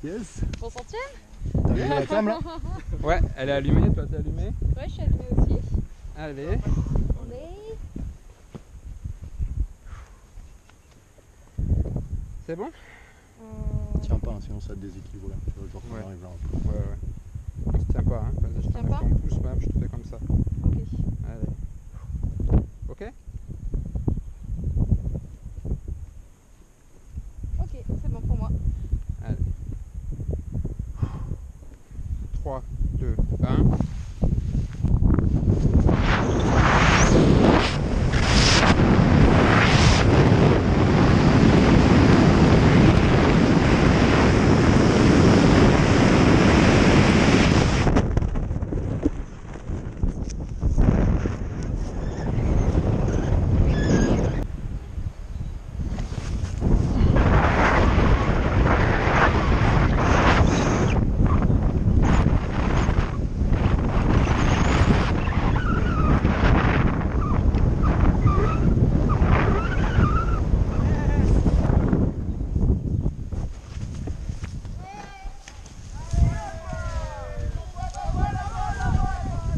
Yes. Pour centième? T'as allumé la cam là? Ouais, elle est allumée, toi t'es allumée? Ouais, je suis allumée aussi. Allez. On est... C'est bon? Tiens pas, hein, sinon ça te déséquilibre. Tu vois, genre Ouais. on arrive là. Ouais, ouais. On se tient pas, hein. Vas-y, je Tiens t'enlève pas ton pouce, ouais, je te fais comme ça. Ok. Allez. Ok? Ok, c'est bon pour moi. Allez. 3, 2, 1.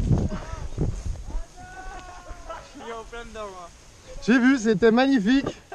J'ai vu, c'était magnifique.